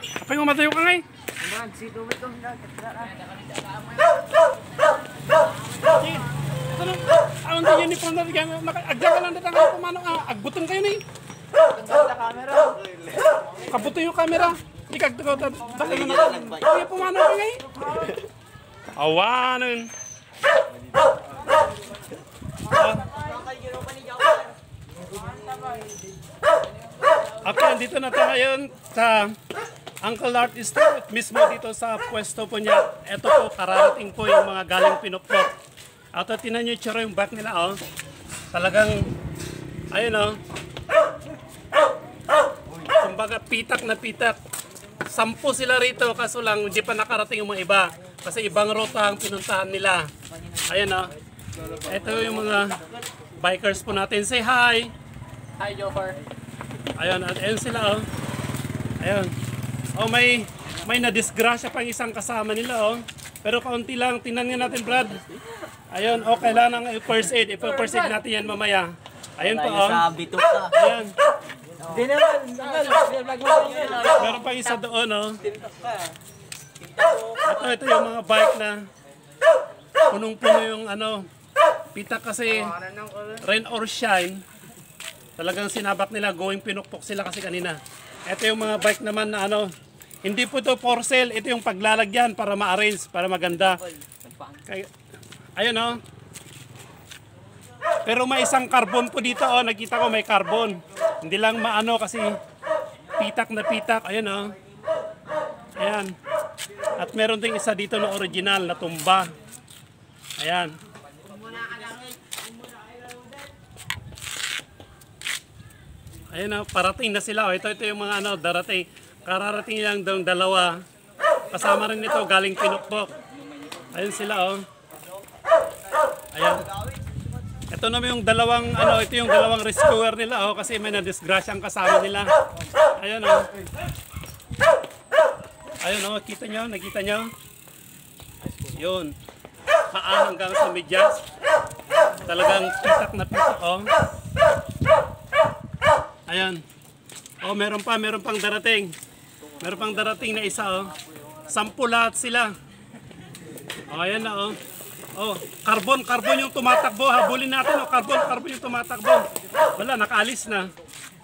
Apa yung matayo ka ngay? Ito nang, ang hindi yun ni Pondor, agyan ka lang dito nga pumano, agbuton kayo ni. Kabuto yung camera. Di kag dali na na. Kaya pumano ka ngay. Awanan. Okay, dito na tayo ngayon sa Uncle Art Store, mismo dito sa pwesto po niya. Ito po, kararating po yung mga galing Pinukpok. At tinan nyo yung tsura yung back nila, oh. Talagang, ayun, oh. Kumbaga, pitak na pitak. 10 sila rito, kaso lang, hindi pa nakarating yung mga iba. Kasi ibang ruta ang pinuntahan nila. Ayun, oh. Ito yung mga bikers po natin. Say hi! Hi, Joker. Ayun, at ayun sila, oh. Ayun. Oh, may na-disgrasya pang isang kasama nila, oh. Pero kaunti lang, tingnan nga natin, Brad. Ayun, oh, kailangan ng first aid. Ipo-first aid natin yan mamaya. Ayun po, oh. Ayun. Di naman, Meron pang isa doon, oh. Ito yung mga bike na punong-puno yung ano, pitak kasi rain or shine. Talagang sinabak nila, going Pinukpok sila kasi kanina. Ito yung mga bike naman na ano, hindi po ito for sale, ito yung paglalagyan para ma-arrange, para maganda. Ayun, oh. Pero may isang carbon po dito, oh. Nakita ko may carbon. Hindi lang maano kasi pitak na pitak. Ayun, oh. Ayan. At meron ding isa dito na original na tumba. Ayan. Ayun, oh, parating na sila. Oh. Ito yung mga ano, darating. Kararating lang daw dalawa. Kasama rin ito, galing Pinukpok. Ayun sila, oh. Ayan. Ito naman yung dalawang, ano, ito yung dalawang rescuer nila, oh, kasi may na-disgrasya ang kasama nila. Ayun, oh. Ayun, oh, kita nyo, nakita nyo? Yun. Paa hanggang sa medyas. Talagang pitak na pitak, oh. Ayan. Oh, meron pang darating. Meron pang darating na isa, oh. 10 lahat sila. Oh, ayan na, oh. Oh, carbon yung tumatakbo. Habulin natin, oh. Carbon yung tumatakbo. Wala, nakaalis na.